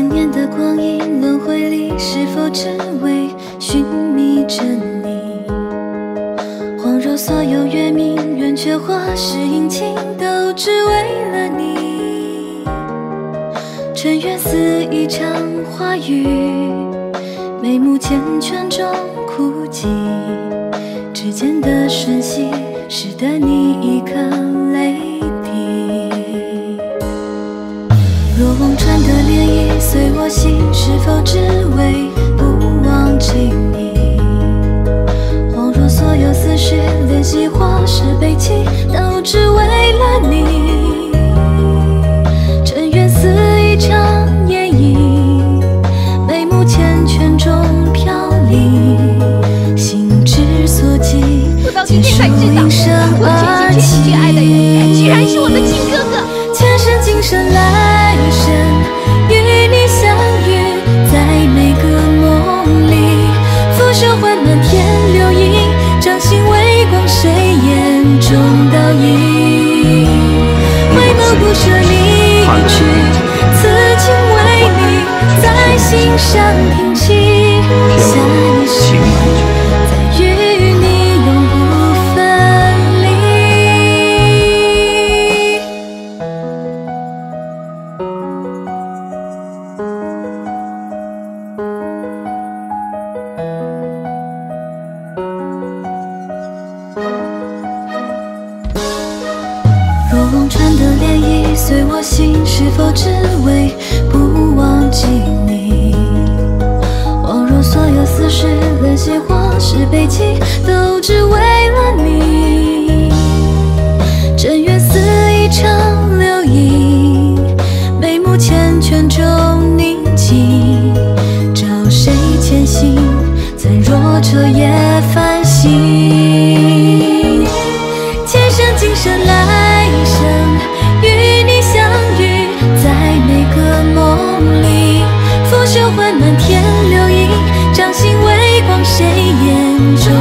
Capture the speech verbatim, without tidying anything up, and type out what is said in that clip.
千年的光阴轮回里，是否只为寻觅着你？恍若所有月明，圆缺或是阴晴，都只为了你。尘缘似一场花雨，眉目缱绻中枯寂，指尖的瞬息，使得你一颗泪滴。若望穿的涟漪随我行，是否只为不忘记你？恍若所有思绪，怜惜或是悲戚，都只为了你。尘缘似一场烟影，眉目缱绻中飘零，心之所寄，坚守一生而起。 居然是我的亲哥哥！ 前世今生来生，与你相遇在每个梦里，拂袖换满天流萤，掌心微光，谁眼中倒影？回眸不舍离去，此情为你在心上停栖，下一世再与你永不分离。若望穿的涟漪随我行，是否只为不忘记你？恍若所有思绪，怜惜或是悲戚，都只为了你。尘缘似一场流萤，眉目缱绻中宁静，找谁前行？怎若彻夜繁星？前生今生来生，与你相遇在每个梦里，拂袖换满天流萤，掌心微光，谁眼中